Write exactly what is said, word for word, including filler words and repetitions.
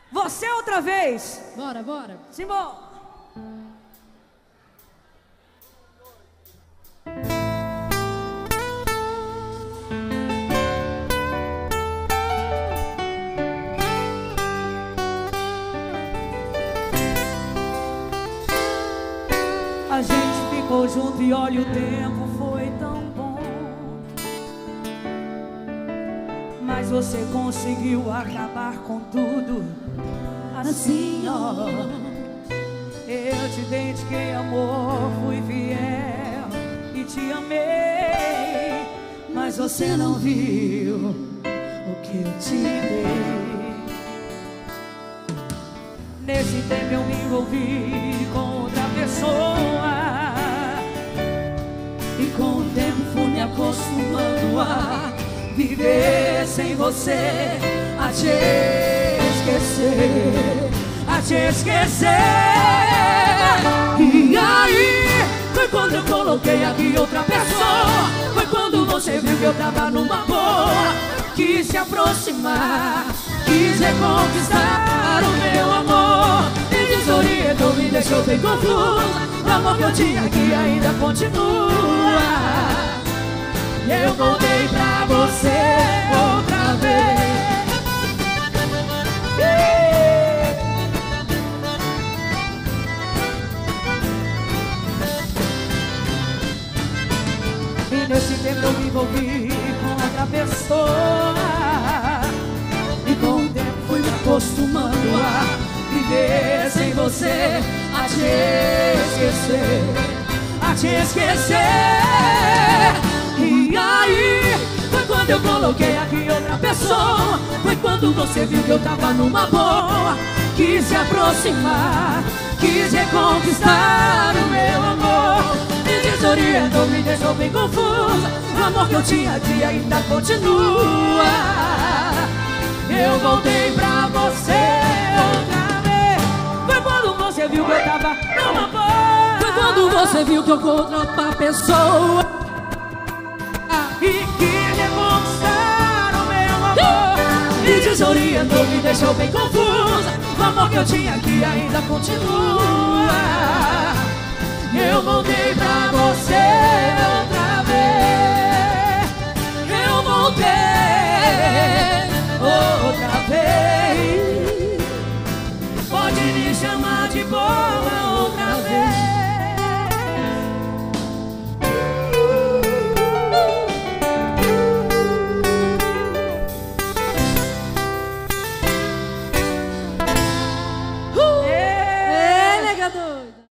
Você outra vez. Bora, bora. Simbora. A gente ficou junto e olha, o tempo foi tão bom. Mas você conseguiu acabar com tudo assim, ó. Eu te dediquei amor, fui fiel e te amei, mas você não viu o que eu te dei. Nesse tempo eu me envolvi com outra pessoa, e com o tempo fui me acostumando a viver sem você, a te esquecer, a te esquecer. E aí, foi quando eu coloquei aqui outra pessoa, foi quando você viu que eu tava numa boa, quis se aproximar, quis reconquistar o meu amor, me desorientou, me deixou bem confuso. O amor que eu tinha aqui ainda continua. Eu voltei pra você outra vez. E nesse tempo eu me envolvi com outra pessoa, e com o tempo fui me acostumando a viver sem você, a te esquecer, a te esquecer. E aí, foi quando eu coloquei aqui outra pessoa, foi quando você viu que eu tava numa boa, quis se aproximar, quis reconquistar o meu amor, me desorientou, me deixou bem confusa. O amor que eu tinha aqui ainda continua. Eu voltei pra você outra vez. Foi quando você viu que eu tava numa boa, foi quando você viu que eu encontrei outra pessoa e quis reconquistar o meu amor, me desorientou, me deixou bem confusa. O amor que eu tinha aqui ainda continua. Eu voltei pra você